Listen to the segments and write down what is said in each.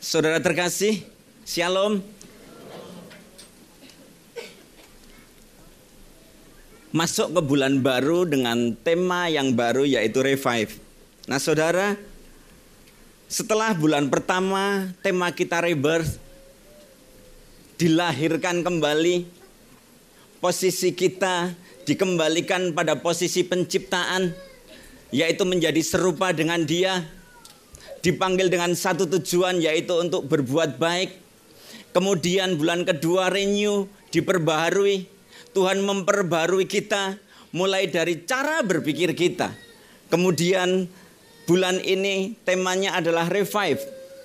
Saudara terkasih, Shalom. Masuk ke bulan baru dengan tema yang baru yaitu Revive. Nah saudara, setelah bulan pertama tema kita Rebirth, dilahirkan kembali, posisi kita dikembalikan pada posisi penciptaan, yaitu menjadi serupa dengan Dia, dipanggil dengan satu tujuan yaitu untuk berbuat baik. Kemudian bulan kedua Renew, diperbaharui. Tuhan memperbarui kita mulai dari cara berpikir kita. Kemudian bulan ini temanya adalah Revive.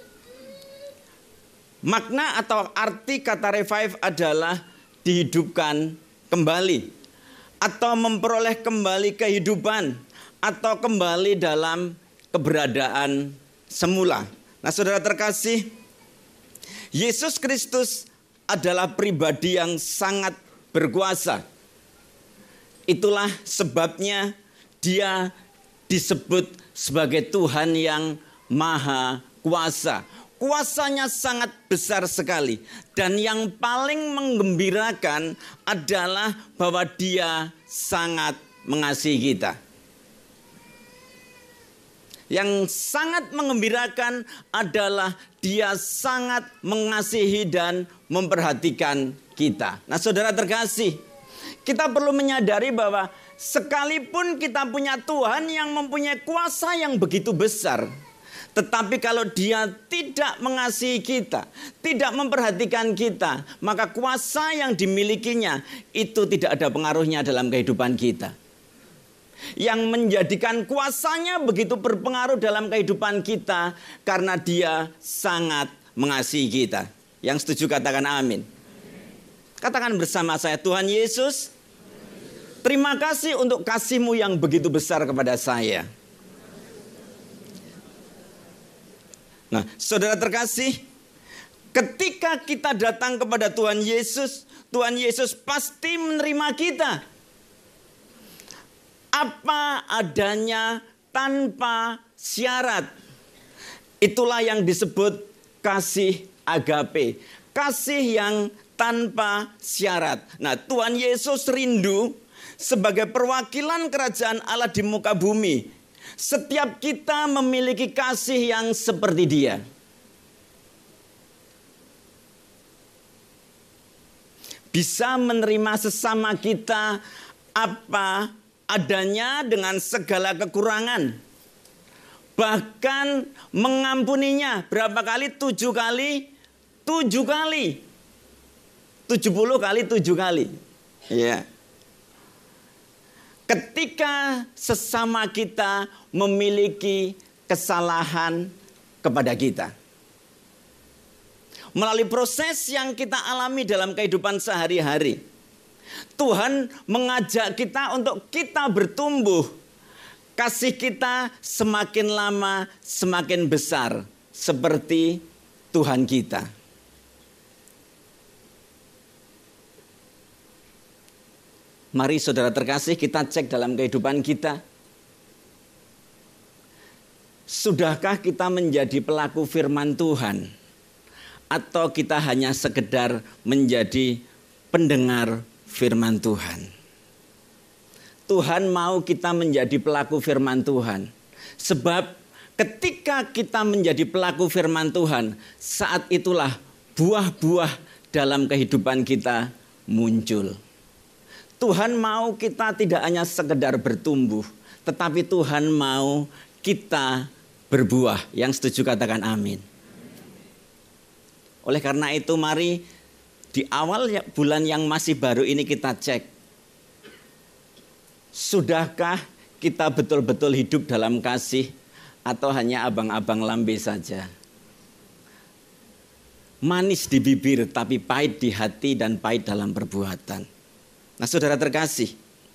Makna atau arti kata revive adalah dihidupkan kembali, atau memperoleh kembali kehidupan, atau kembali dalam keberadaan semula. Nah saudara terkasih, Yesus Kristus adalah pribadi yang sangat berkuasa. Itulah sebabnya Dia disebut sebagai Tuhan yang Maha Kuasa. Kuasanya sangat besar sekali. Dan yang paling menggembirakan adalah bahwa Dia sangat mengasihi kita. Yang sangat menggembirakan adalah Dia sangat mengasihi dan memperhatikan kita. Nah saudara terkasih, kita perlu menyadari bahwa sekalipun kita punya Tuhan yang mempunyai kuasa yang begitu besar, tetapi kalau Dia tidak mengasihi kita, tidak memperhatikan kita, maka kuasa yang dimilikinya itu tidak ada pengaruhnya dalam kehidupan kita. Yang menjadikan kuasanya begitu berpengaruh dalam kehidupan kita karena Dia sangat mengasihi kita. Yang setuju katakan amin. Katakan bersama saya, Tuhan Yesus, terima kasih untuk kasih-Mu yang begitu besar kepada saya. Nah, saudara terkasih, ketika kita datang kepada Tuhan Yesus pasti menerima kita. Apa adanya tanpa syarat. Itulah yang disebut kasih agape. Kasih yang tanpa syarat. Nah, Tuhan Yesus rindu sebagai perwakilan kerajaan Allah di muka bumi. Setiap kita memiliki kasih yang seperti Dia. Bisa menerima sesama kita apa adanya dengan segala kekurangan. Bahkan mengampuninya. Berapa kali? 7 kali. 7 kali. 70 kali 7 kali. Ya. Ketika sesama kita memiliki kesalahan kepada kita. Melalui proses yang kita alami dalam kehidupan sehari-hari, Tuhan mengajak kita untuk kita bertumbuh. Kasih kita semakin lama semakin besar seperti Tuhan kita. Mari saudara terkasih, kita cek dalam kehidupan kita. Sudahkah kita menjadi pelaku firman Tuhan? Atau kita hanya sekedar menjadi pendengar firman Tuhan? Tuhan mau kita menjadi pelaku firman Tuhan. Sebab ketika kita menjadi pelaku firman Tuhan, saat itulah buah-buah dalam kehidupan kita muncul. Tuhan mau kita tidak hanya sekedar bertumbuh, tetapi Tuhan mau kita berbuah. Yang setuju katakan amin. Oleh karena itu mari di awal bulan yang masih baru ini kita cek. Sudahkah kita betul-betul hidup dalam kasih atau hanya abang-abang lambe saja? Manis di bibir tapi pahit di hati dan pahit dalam perbuatan. Nah saudara terkasih,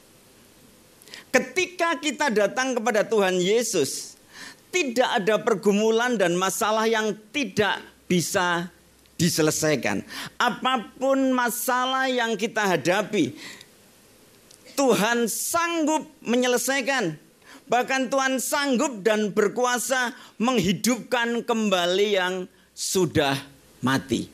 ketika kita datang kepada Tuhan Yesus, tidak ada pergumulan dan masalah yang tidak bisa diselesaikan. Apapun masalah yang kita hadapi, Tuhan sanggup menyelesaikan. Bahkan Tuhan sanggup dan berkuasa menghidupkan kembali yang sudah mati.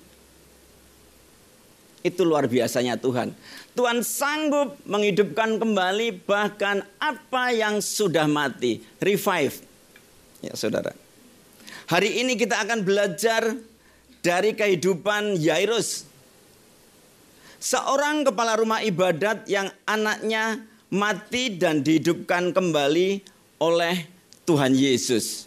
Itu luar biasanya Tuhan. Tuhan sanggup menghidupkan kembali bahkan apa yang sudah mati. Revive. Ya saudara. Hari ini kita akan belajar dari kehidupan Yairus. Seorang kepala rumah ibadat yang anaknya mati dan dihidupkan kembali oleh Tuhan Yesus.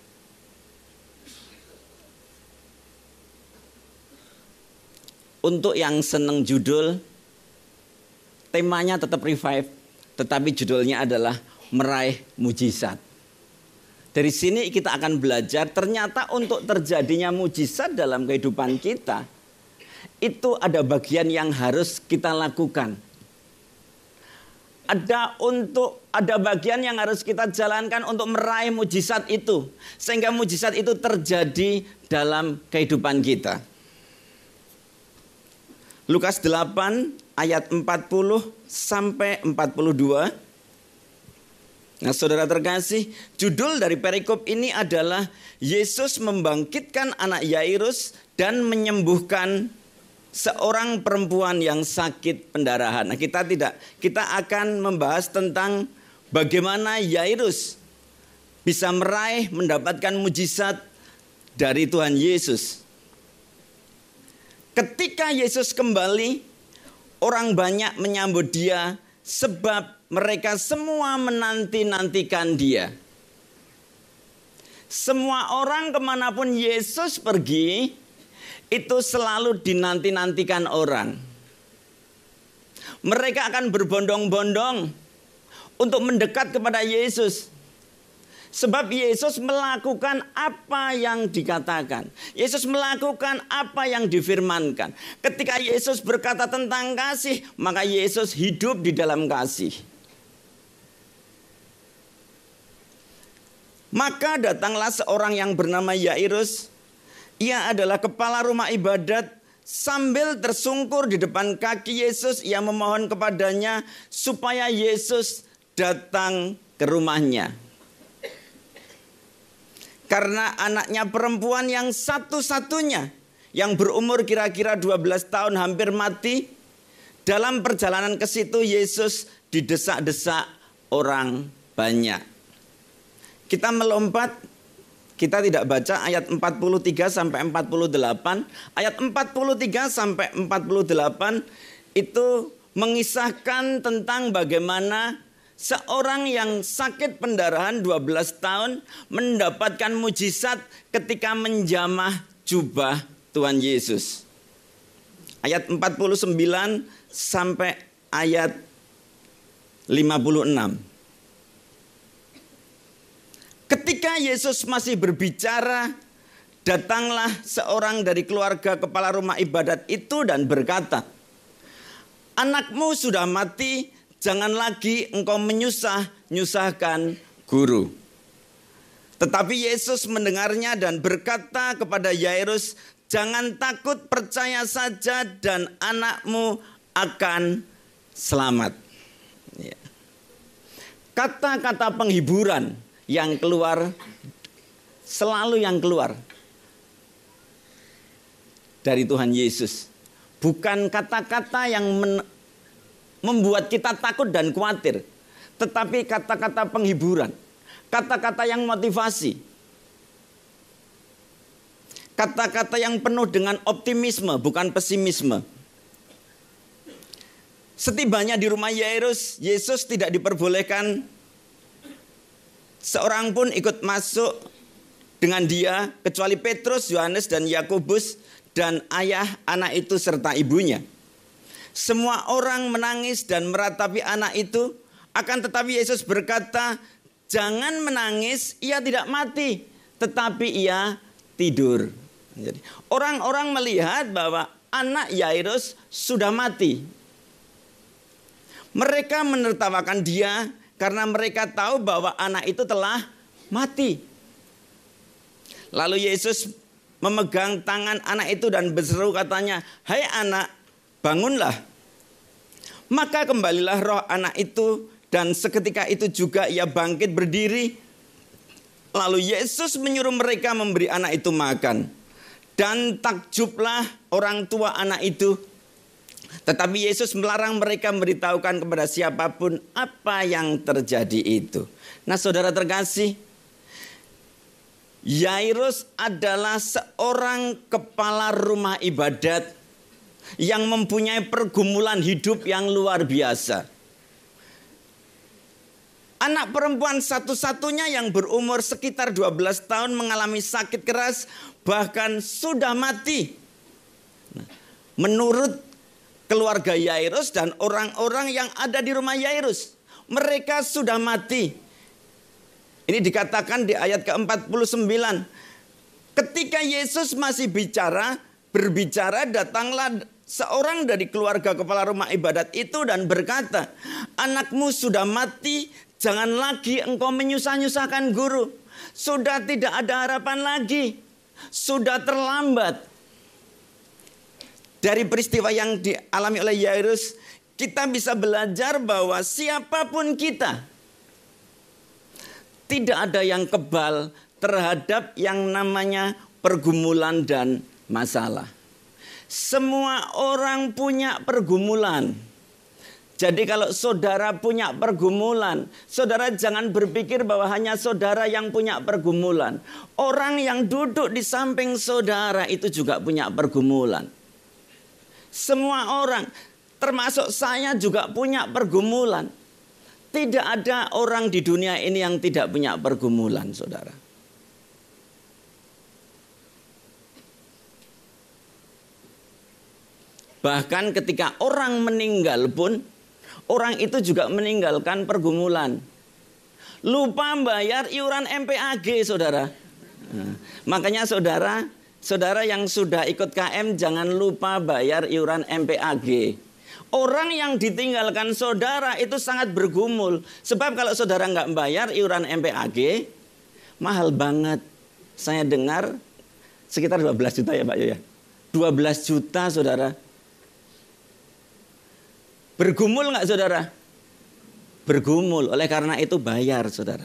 Untuk yang senang judul, temanya tetap revive, tetapi judulnya adalah meraih mujizat. Dari sini kita akan belajar ternyata untuk terjadinya mujizat dalam kehidupan kita, itu ada bagian yang harus kita lakukan. Ada bagian yang harus kita jalankan untuk meraih mujizat itu, sehingga mujizat itu terjadi dalam kehidupan kita. Lukas 8 ayat 40 sampai 42. Nah saudara terkasih, judul dari perikop ini adalah Yesus membangkitkan anak Yairus dan menyembuhkan seorang perempuan yang sakit pendarahan. Nah kita akan membahas tentang bagaimana Yairus bisa mendapatkan mujizat dari Tuhan Yesus. Ketika Yesus kembali, orang banyak menyambut dia sebab mereka semua menanti-nantikan dia. Semua orang kemanapun Yesus pergi, itu selalu dinanti-nantikan orang. Mereka akan berbondong-bondong untuk mendekat kepada Yesus. Sebab Yesus melakukan apa yang dikatakan. Yesus melakukan apa yang difirmankan. Ketika Yesus berkata tentang kasih, maka Yesus hidup di dalam kasih. Maka datanglah seorang yang bernama Yairus. Ia adalah kepala rumah ibadat. Sambil tersungkur di depan kaki Yesus, ia memohon kepadanya supaya Yesus datang ke rumahnya. Karena anaknya perempuan yang satu-satunya yang berumur kira-kira 12 tahun hampir mati. Dalam perjalanan ke situ Yesus didesak-desak orang banyak. Kita melompat, kita tidak baca ayat 43 sampai 48. Ayat 43 sampai 48 itu mengisahkan tentang bagaimana seorang yang sakit pendarahan 12 tahun mendapatkan mujizat ketika menjamah jubah Tuhan Yesus. Ayat 49 sampai ayat 56. Ketika Yesus masih berbicara, datanglah seorang dari keluarga kepala rumah ibadat itu dan berkata, "Anakmu sudah mati, jangan lagi engkau menyusahkan guru." Tetapi Yesus mendengarnya dan berkata kepada Yairus, "Jangan takut, percaya saja dan anakmu akan selamat." Ya. Kata-kata penghiburan yang keluar, selalu yang keluar dari Tuhan Yesus. Bukan kata-kata yang membuat kita takut dan khawatir, tetapi kata-kata penghiburan, kata-kata yang motivasi, kata-kata yang penuh dengan optimisme, bukan pesimisme. Setibanya di rumah Yairus, Yesus tidak diperbolehkan seorang pun ikut masuk dengan dia, kecuali Petrus, Yohanes, dan Yakobus, dan ayah anak itu serta ibunya. Semua orang menangis dan meratapi anak itu. Akan tetapi Yesus berkata, "Jangan menangis, ia tidak mati, tetapi ia tidur." Jadi, orang-orang melihat bahwa anak Yairus sudah mati. Mereka menertawakan dia karena mereka tahu bahwa anak itu telah mati. Lalu Yesus memegang tangan anak itu dan berseru katanya, "Hai anak, bangunlah." Maka kembalilah roh anak itu dan seketika itu juga ia bangkit berdiri. Lalu Yesus menyuruh mereka memberi anak itu makan. Dan takjublah orang tua anak itu. Tetapi Yesus melarang mereka memberitahukan kepada siapapun apa yang terjadi itu. Nah, saudara terkasih, Yairus adalah seorang kepala rumah ibadat yang mempunyai pergumulan hidup yang luar biasa. Anak perempuan satu-satunya yang berumur sekitar 12 tahun mengalami sakit keras, bahkan sudah mati. Menurut keluarga Yairus dan orang-orang yang ada di rumah Yairus, mereka sudah mati. Ini dikatakan di ayat ke-49. Ketika Yesus masih berbicara, datanglah seorang dari keluarga kepala rumah ibadat itu dan berkata, "Anakmu sudah mati, jangan lagi engkau menyusah-nyusahkan guru. Sudah tidak ada harapan lagi, sudah terlambat." Dari peristiwa yang dialami oleh Yairus, kita bisa belajar bahwa siapapun kita, tidak ada yang kebal terhadap yang namanya pergumulan dan masalah. Semua orang punya pergumulan. Jadi kalau saudara punya pergumulan, saudara jangan berpikir bahwa hanya saudara yang punya pergumulan. Orang yang duduk di samping saudara itu juga punya pergumulan. Semua orang, termasuk saya juga punya pergumulan. Tidak ada orang di dunia ini yang tidak punya pergumulan, saudara. Bahkan ketika orang meninggal pun, orang itu juga meninggalkan pergumulan. Lupa bayar iuran MPAG, saudara. Nah, makanya saudara yang sudah ikut KM jangan lupa bayar iuran MPAG. Orang yang ditinggalkan saudara itu sangat bergumul. Sebab kalau saudara nggak bayar iuran MPAG, mahal banget. Saya dengar sekitar 12 juta ya Pak Yoya. 12 juta saudara. Bergumul nggak saudara? Bergumul. Oleh karena itu bayar saudara.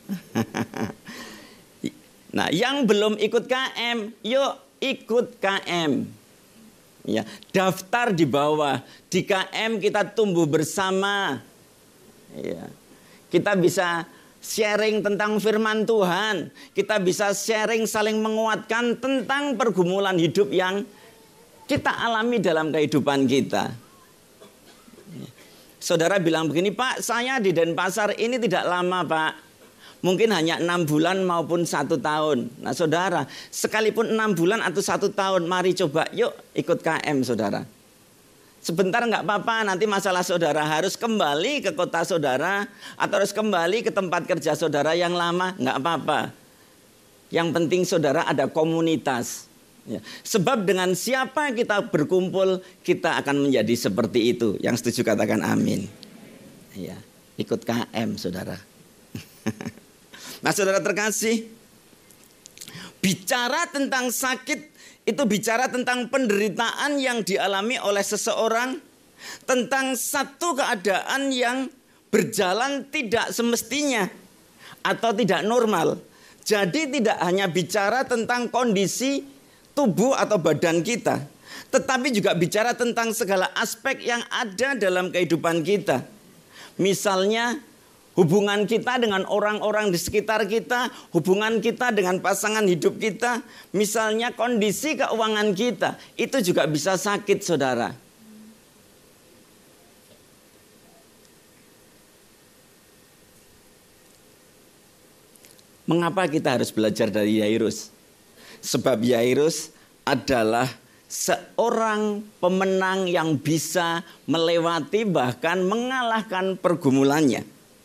Nah, yang belum ikut KM, yuk ikut KM. Ya, daftar di bawah. Di KM kita tumbuh bersama. Ya. Kita bisa sharing tentang firman Tuhan. Kita bisa sharing saling menguatkan tentang pergumulan hidup yang kita alami dalam kehidupan kita. Ya. Saudara bilang begini, "Pak, saya di Denpasar ini tidak lama, Pak. Mungkin hanya 6 bulan maupun 1 tahun. Nah saudara, sekalipun 6 bulan atau 1 tahun, mari coba yuk ikut KM saudara. Sebentar nggak apa-apa, nanti masalah saudara harus kembali ke kota saudara atau harus kembali ke tempat kerja saudara yang lama, nggak apa-apa. Yang penting saudara ada komunitas. Ya. Sebab dengan siapa kita berkumpul, kita akan menjadi seperti itu. Yang setuju katakan amin. Ya, ikut KM saudara. Nah saudara terkasih, bicara tentang sakit itu bicara tentang penderitaan yang dialami oleh seseorang, tentang satu keadaan yang berjalan tidak semestinya atau tidak normal. Jadi tidak hanya bicara tentang kondisi tubuh atau badan kita, tetapi juga bicara tentang segala aspek yang ada dalam kehidupan kita. Misalnya hubungan kita dengan orang-orang di sekitar kita, hubungan kita dengan pasangan hidup kita, misalnya kondisi keuangan kita, itu juga bisa sakit saudara. Mengapa kita harus belajar dari Yairus? Sebab Yairus adalah seorang pemenang yang bisa melewati bahkan mengalahkan pergumulannya.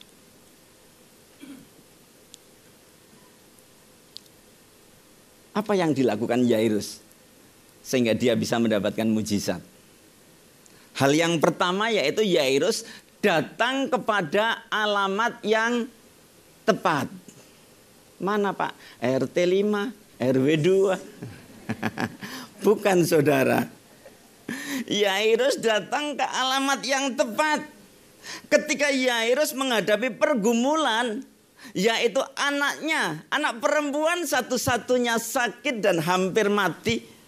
Apa yang dilakukan Yairus sehingga dia bisa mendapatkan mujizat? Hal yang pertama yaitu Yairus datang kepada alamat yang tepat. Mana Pak? RT 5, RW 2. Bukan saudara. Yairus datang ke alamat yang tepat. Ketika Yairus menghadapi pergumulan, yaitu anaknya, anak perempuan satu-satunya sakit dan hampir mati.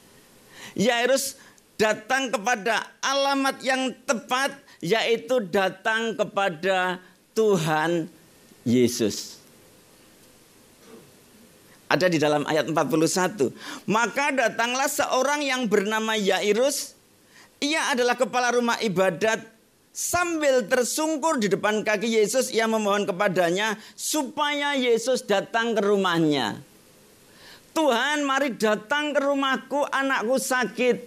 Yairus datang kepada alamat yang tepat, yaitu datang kepada Tuhan Yesus. Ada di dalam ayat 41. Maka datanglah seorang yang bernama Yairus. Ia adalah kepala rumah ibadat. Sambil tersungkur di depan kaki Yesus, ia memohon kepadanya supaya Yesus datang ke rumahnya. Tuhan, mari datang ke rumahku, anakku sakit.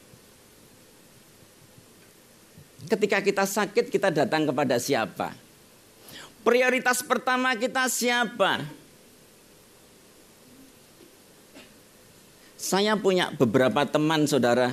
Ketika kita sakit, kita datang kepada siapa? Prioritas pertama kita siapa? Saya punya beberapa teman, saudara.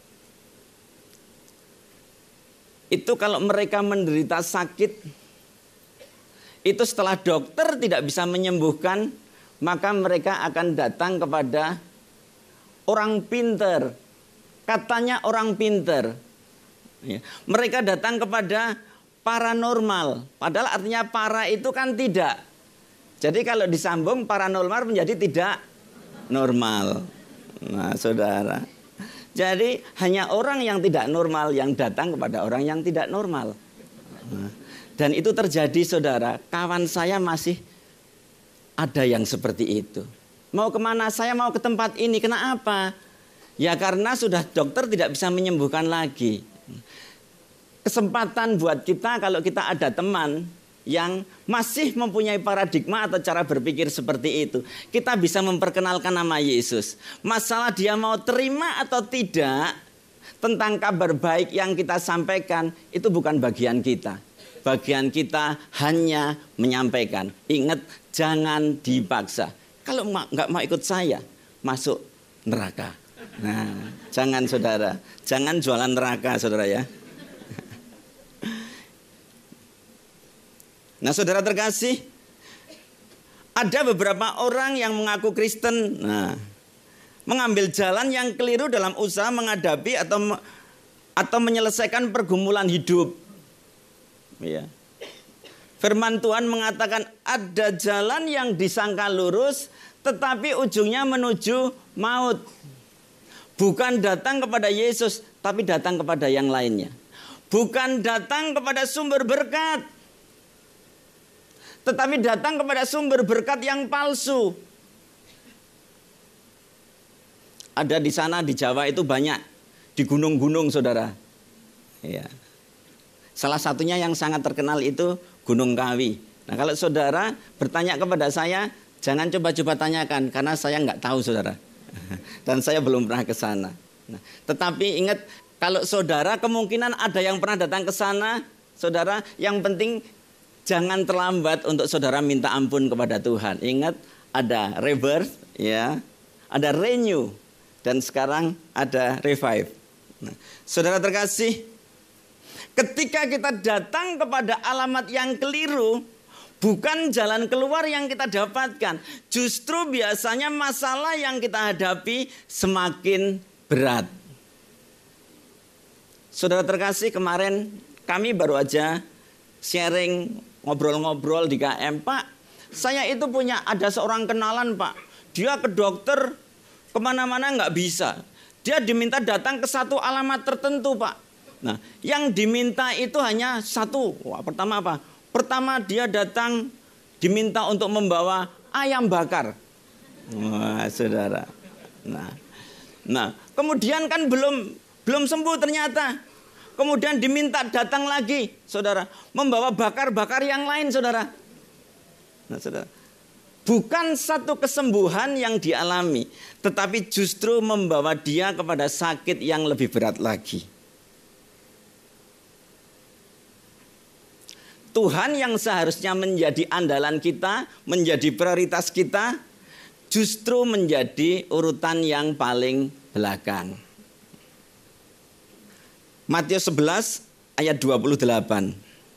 Itu kalau mereka menderita sakit, itu setelah dokter tidak bisa menyembuhkan, maka mereka akan datang kepada orang pinter. Katanya orang pinter. Mereka datang kepada paranormal. Padahal artinya para itu kan tidak. Jadi kalau disambung paranormal menjadi tidak normal. Nah, saudara. Jadi hanya orang yang tidak normal yang datang kepada orang yang tidak normal. Nah, dan itu terjadi, saudara. Kawan saya masih ada yang seperti itu. Mau kemana? Saya mau ke tempat ini. Kenapa? Ya karena sudah dokter tidak bisa menyembuhkan lagi. Kesempatan buat kita kalau kita ada teman yang masih mempunyai paradigma atau cara berpikir seperti itu. Kita bisa memperkenalkan nama Yesus. Masalah dia mau terima atau tidak tentang kabar baik yang kita sampaikan, itu bukan bagian kita. Bagian kita hanya menyampaikan. Ingat, jangan dipaksa. Kalau nggak mau ikut saya, masuk neraka. Nah, jangan, saudara. Jangan jualan neraka, saudara ya. Nah, saudara terkasih, ada beberapa orang yang mengaku Kristen, mengambil jalan yang keliru dalam usaha menghadapi atau menyelesaikan pergumulan hidup. Ya. Firman Tuhan mengatakan ada jalan yang disangka lurus, tetapi ujungnya menuju maut. Bukan datang kepada Yesus, tapi datang kepada yang lainnya. Bukan datang kepada sumber berkat, tetapi datang kepada sumber berkat yang palsu. Ada di sana di Jawa itu banyak, di gunung-gunung, saudara. Ya. Salah satunya yang sangat terkenal itu Gunung Kawi. Nah, kalau saudara bertanya kepada saya, jangan coba-coba tanyakan karena saya nggak tahu, saudara. Dan saya belum pernah ke sana. Nah, tetapi ingat, kalau saudara kemungkinan ada yang pernah datang ke sana, saudara, yang penting jangan terlambat untuk saudara minta ampun kepada Tuhan. Ingat, ada rebirth, ya, ada renew, dan sekarang ada revive. Nah, saudara terkasih, ketika kita datang kepada alamat yang keliru, bukan jalan keluar yang kita dapatkan. Justru biasanya masalah yang kita hadapi semakin berat. Saudara terkasih, kemarin kami baru aja sharing, ngobrol-ngobrol di KM. Pak, saya itu ada seorang kenalan, Pak. Dia ke dokter kemana-mana nggak bisa. Dia diminta datang ke satu alamat tertentu, Pak. Nah, yang diminta itu hanya satu. Wah, pertama apa? Pertama dia datang diminta untuk membawa ayam bakar. Wah, saudara. Nah, kemudian kan belum sembuh ternyata. Kemudian diminta datang lagi, saudara, membawa bakar-bakar yang lain, saudara. Nah, saudara, bukan satu kesembuhan yang dialami, tetapi justru membawa dia kepada sakit yang lebih berat lagi. Tuhan yang seharusnya menjadi andalan kita, menjadi prioritas kita, justru menjadi urutan yang paling belakang. Matius 11 ayat 28.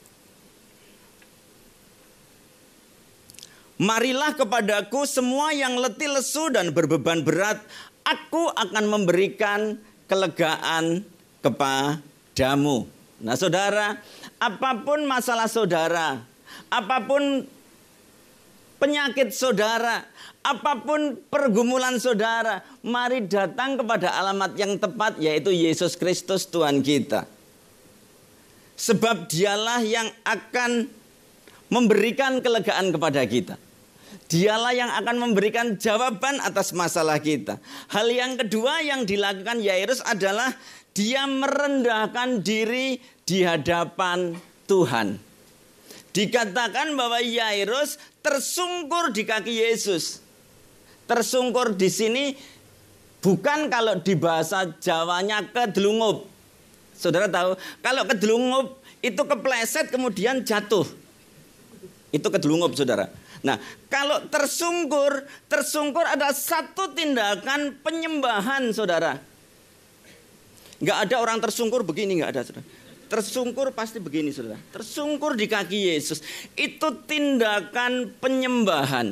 Marilah kepadaku semua yang letih lesu dan berbeban berat, aku akan memberikan kelegaan kepadamu. Nah, saudara, apapun masalah saudara, apapun penyakit saudara, apapun pergumulan saudara, mari datang kepada alamat yang tepat, yaitu Yesus Kristus Tuhan kita. Sebab dialah yang akan memberikan kelegaan kepada kita. Dialah yang akan memberikan jawaban atas masalah kita. Hal yang kedua yang dilakukan Yairus adalah dia merendahkan diri di hadapan Tuhan. Dikatakan bahwa Yairus tersungkur di kaki Yesus. Tersungkur di sini bukan kalau di bahasa Jawanya kedelungup. Saudara tahu, kalau kedelungup itu kepleset kemudian jatuh. Itu kedelungup, saudara. Nah, kalau tersungkur adalah satu tindakan penyembahan, saudara. Nggak ada orang tersungkur begini, nggak ada, saudara. Tersungkur pasti begini, saudara. Tersungkur di kaki Yesus. Itu tindakan penyembahan.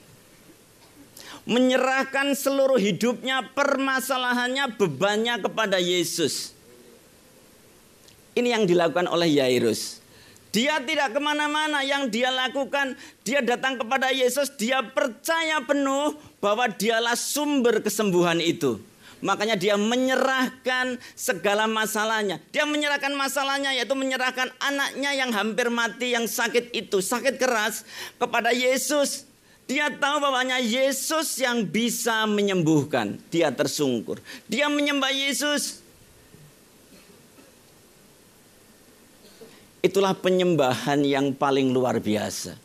Menyerahkan seluruh hidupnya, permasalahannya, bebannya kepada Yesus. Ini yang dilakukan oleh Yairus. Dia tidak kemana-mana, yang dia lakukan, dia datang kepada Yesus, dia percaya penuh bahwa dialah sumber kesembuhan itu. Makanya dia menyerahkan segala masalahnya. Dia menyerahkan masalahnya, yaitu menyerahkan anaknya yang hampir mati, yang sakit itu, sakit keras, kepada Yesus. Dia tahu bahwanya Yesus yang bisa menyembuhkan. Dia tersungkur, dia menyembah Yesus. Itulah penyembahan yang paling luar biasa.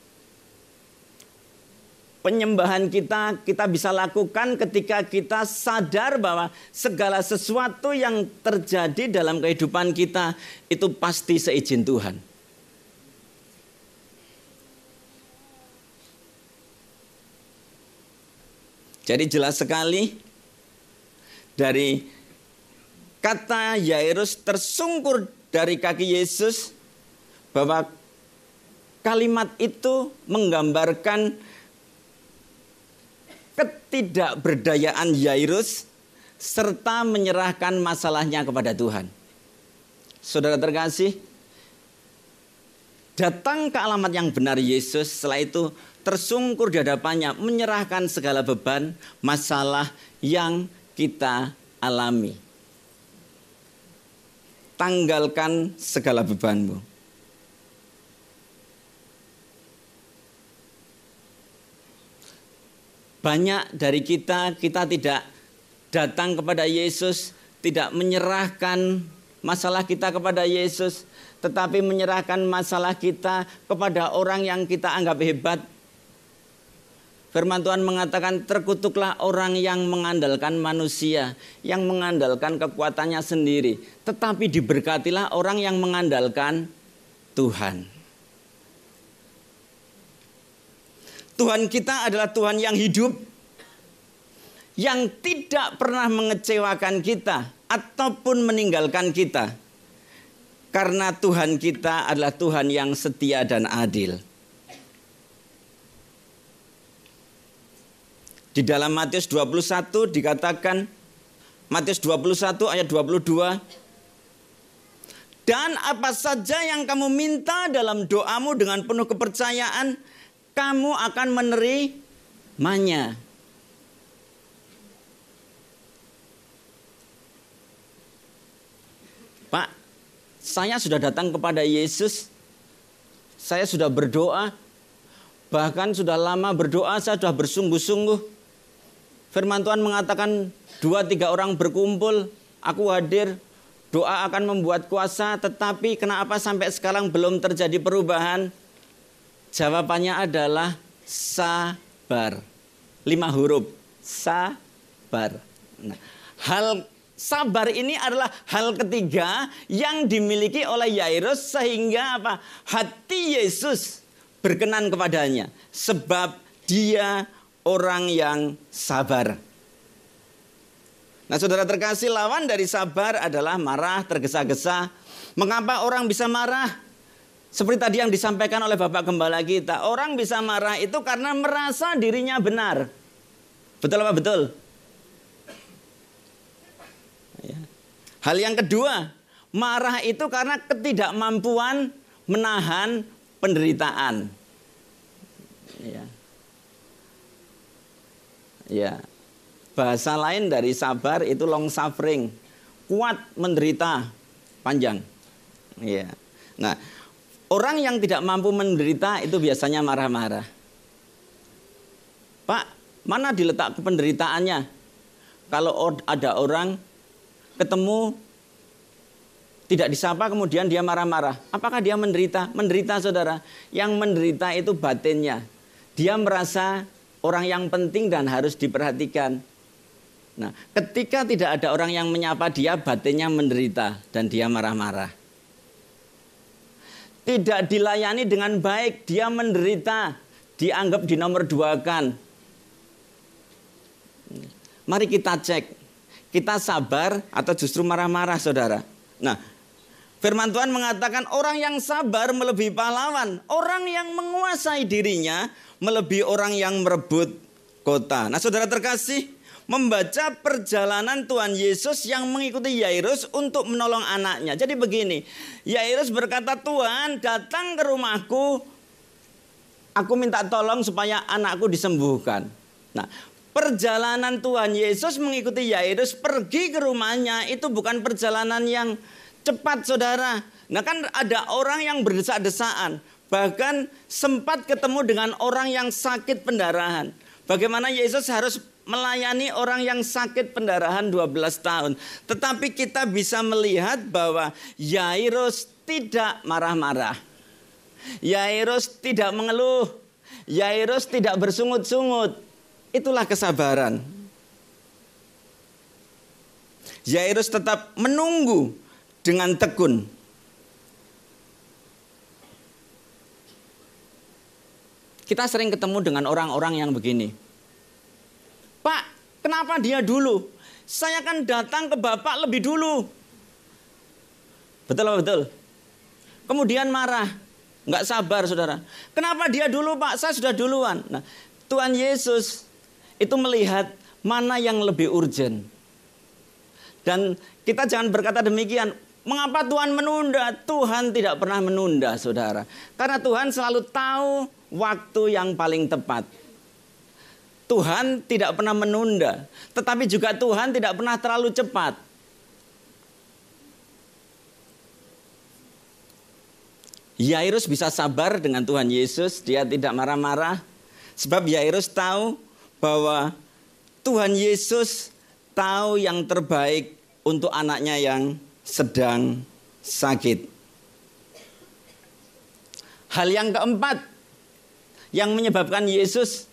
Penyembahan kita bisa lakukan ketika kita sadar bahwa segala sesuatu yang terjadi dalam kehidupan kita itu pasti seizin Tuhan. Jadi jelas sekali dari kata Yairus tersungkur dari kaki Yesus, bahwa kalimat itu menggambarkan ketidakberdayaan Yairus serta menyerahkan masalahnya kepada Tuhan. Saudara terkasih, datang ke alamat yang benar Yesus, setelah itu tersungkur di hadapannya, menyerahkan segala beban, masalah yang kita alami. Tanggalkan segala bebanmu. Banyak dari kita tidak datang kepada Yesus, tidak menyerahkan masalah kita kepada Yesus, tetapi menyerahkan masalah kita kepada orang yang kita anggap hebat. Firman Tuhan mengatakan, terkutuklah orang yang mengandalkan manusia, yang mengandalkan kekuatannya sendiri. Tetapi diberkatilah orang yang mengandalkan Tuhan. Tuhan kita adalah Tuhan yang hidup, yang tidak pernah mengecewakan kita ataupun meninggalkan kita. Karena Tuhan kita adalah Tuhan yang setia dan adil. Di dalam Matius 21 dikatakan, Matius 21 ayat 22, dan apa saja yang kamu minta dalam doamu dengan penuh kepercayaan, kamu akan menerimanya. Pak, saya sudah datang kepada Yesus, saya sudah berdoa, bahkan sudah lama berdoa, saya sudah bersungguh-sungguh. Firman Tuhan mengatakan 2-3 orang berkumpul, aku hadir, doa akan membuat kuasa, tetapi kenapa sampai sekarang belum terjadi perubahan? Jawabannya adalah sabar. 5 huruf, sabar. Nah, hal sabar ini adalah hal ketiga yang dimiliki oleh Yairus sehingga apa? Hati Yesus berkenan kepadanya, sebab dia orang yang sabar. Nah, saudara terkasih, lawan dari sabar adalah marah, tergesa-gesa. Mengapa orang bisa marah? Seperti tadi yang disampaikan oleh Bapak Gembala kita, orang bisa marah itu karena merasa dirinya benar. Betul apa betul? Ya. Hal yang kedua, marah itu karena ketidakmampuan menahan penderitaan. Ya. Ya. Bahasa lain dari sabar itu long suffering. Kuat menderita panjang. Ya. Nah, orang yang tidak mampu menderita itu biasanya marah-marah. Pak, mana diletak penderitaannya? Kalau ada orang ketemu tidak disapa kemudian dia marah-marah. Apakah dia menderita? Menderita, saudara. Yang menderita itu batinnya. Dia merasa orang yang penting dan harus diperhatikan. Nah, ketika tidak ada orang yang menyapa dia, batinnya menderita dan dia marah-marah. Tidak dilayani dengan baik, dia menderita, dianggap dinomorduakan. Mari kita cek, kita sabar atau justru marah-marah, saudara. Nah, firman Tuhan mengatakan orang yang sabar melebihi pahlawan, orang yang menguasai dirinya melebihi orang yang merebut kota. Nah, saudara terkasih, membaca perjalanan Tuhan Yesus yang mengikuti Yairus untuk menolong anaknya. Jadi begini, Yairus berkata, Tuhan datang ke rumahku, aku minta tolong supaya anakku disembuhkan. Nah, perjalanan Tuhan Yesus mengikuti Yairus pergi ke rumahnya itu bukan perjalanan yang cepat, saudara. Nah, kan ada orang yang berdesak-desaan, bahkan sempat ketemu dengan orang yang sakit pendarahan. Bagaimana Yesus harus melayani orang yang sakit pendarahan 12 tahun. Tetapi kita bisa melihat bahwa Yairus tidak marah-marah. Yairus tidak mengeluh. Yairus tidak bersungut-sungut. Itulah kesabaran. Yairus tetap menunggu dengan tekun. Kita sering ketemu dengan orang-orang yang begini. Pak, kenapa dia dulu? Saya kan datang ke Bapak lebih dulu. Betul apa betul? Kemudian marah. Nggak sabar, saudara. Kenapa dia dulu, Pak? Saya sudah duluan. Nah, Tuhan Yesus itu melihat mana yang lebih urgent. Dan kita jangan berkata demikian. Mengapa Tuhan menunda? Tuhan tidak pernah menunda, saudara. Karena Tuhan selalu tahu waktu yang paling tepat. Tuhan tidak pernah menunda, tetapi juga Tuhan tidak pernah terlalu cepat. Yairus bisa sabar dengan Tuhan Yesus, dia tidak marah-marah. Sebab Yairus tahu bahwa Tuhan Yesus tahu yang terbaik untuk anaknya yang sedang sakit. Hal yang keempat yang menyebabkan Yesus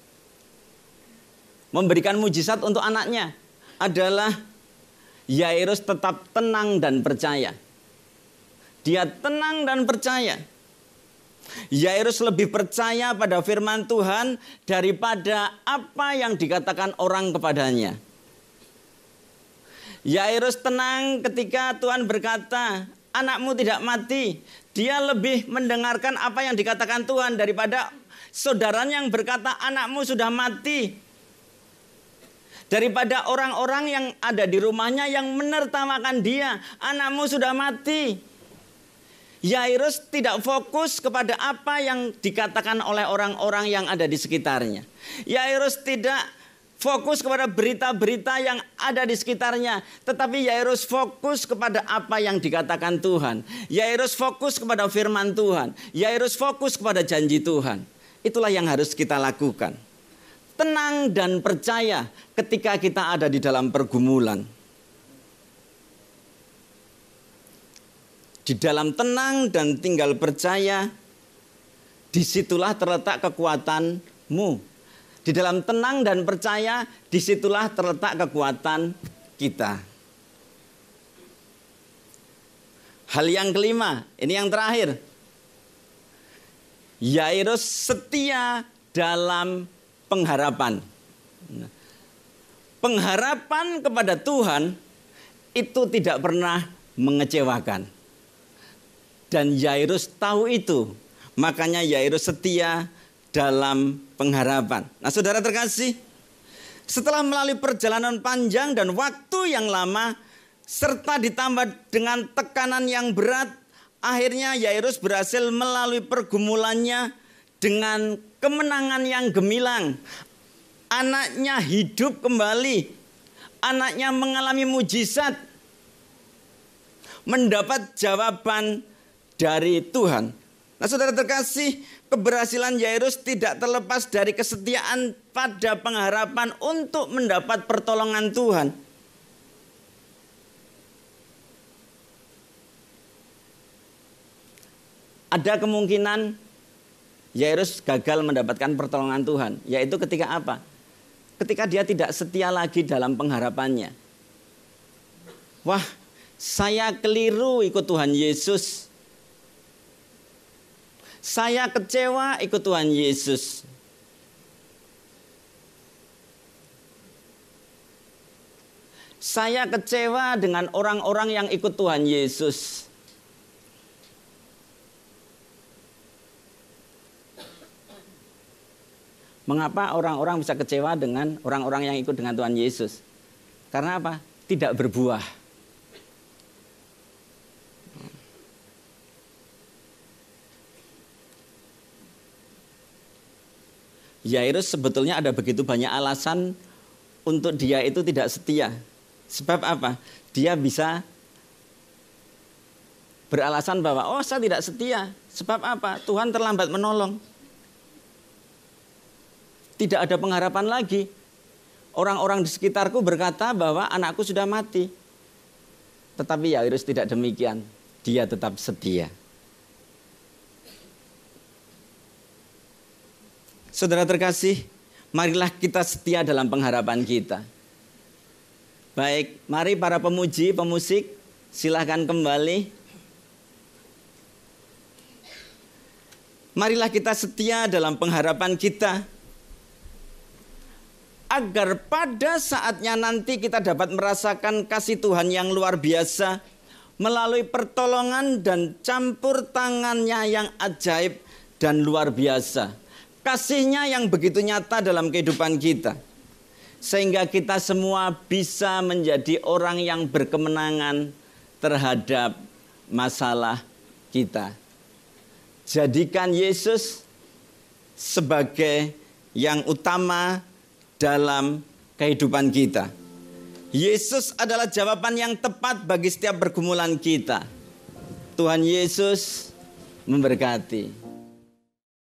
memberikan mujizat untuk anaknya adalah Yairus tetap tenang dan percaya. Dia tenang dan percaya. Yairus lebih percaya pada firman Tuhan daripada apa yang dikatakan orang kepadanya. Yairus tenang ketika Tuhan berkata, anakmu tidak mati. Dia lebih mendengarkan apa yang dikatakan Tuhan daripada saudaranya yang berkata, anakmu sudah mati. Daripada orang-orang yang ada di rumahnya yang menertawakan dia, anakmu sudah mati. Yairus tidak fokus kepada apa yang dikatakan oleh orang-orang yang ada di sekitarnya. Yairus tidak fokus kepada berita-berita yang ada di sekitarnya. Tetapi Yairus fokus kepada apa yang dikatakan Tuhan. Yairus fokus kepada firman Tuhan. Yairus fokus kepada janji Tuhan. Itulah yang harus kita lakukan. Tenang dan percaya ketika kita ada di dalam pergumulan. Di dalam tenang dan tinggal percaya, disitulah terletak kekuatanmu. Di dalam tenang dan percaya, disitulah terletak kekuatan kita. Hal yang kelima, ini yang terakhir. Yairus setia dalam pengharapan. Pengharapan kepada Tuhan itu tidak pernah mengecewakan. Dan Yairus tahu itu. Makanya Yairus setia dalam pengharapan. Nah, saudara terkasih, setelah melalui perjalanan panjang dan waktu yang lama, serta ditambah dengan tekanan yang berat, akhirnya Yairus berhasil melalui pergumulannya dengan kemenangan yang gemilang. Anaknya hidup kembali. Anaknya mengalami mujizat. Mendapat jawaban dari Tuhan. Nah, saudara terkasih, keberhasilan Yairus tidak terlepas dari kesetiaan pada pengharapan untuk mendapat pertolongan Tuhan. Ada kemungkinan Yairus gagal mendapatkan pertolongan Tuhan, yaitu ketika apa? Ketika dia tidak setia lagi dalam pengharapannya. Wah, saya keliru ikut Tuhan Yesus. Saya kecewa ikut Tuhan Yesus. Saya kecewa dengan orang-orang yang ikut Tuhan Yesus. Mengapa orang-orang bisa kecewa dengan orang-orang yang ikut dengan Tuhan Yesus? Karena apa? Tidak berbuah. Yairus sebetulnya ada begitu banyak alasan untuk dia itu tidak setia. Sebab apa? Dia bisa beralasan bahwa saya tidak setia. Sebab apa? Tuhan terlambat menolong. Tidak ada pengharapan lagi. Orang-orang di sekitarku berkata bahwa anakku sudah mati. Tetapi Yairus tidak demikian. Dia tetap setia. Saudara terkasih, marilah kita setia dalam pengharapan kita. Baik, mari para pemuji, pemusik, silahkan kembali. Marilah kita setia dalam pengharapan kita. Agar pada saatnya nanti kita dapat merasakan kasih Tuhan yang luar biasa. Melalui pertolongan dan campur tangannya yang ajaib dan luar biasa. Kasihnya yang begitu nyata dalam kehidupan kita. Sehingga kita semua bisa menjadi orang yang berkemenangan terhadap masalah kita. Jadikan Yesus sebagai yang utama dalam kehidupan kita. Yesus adalah jawaban yang tepat bagi setiap pergumulan kita. Tuhan Yesus memberkati.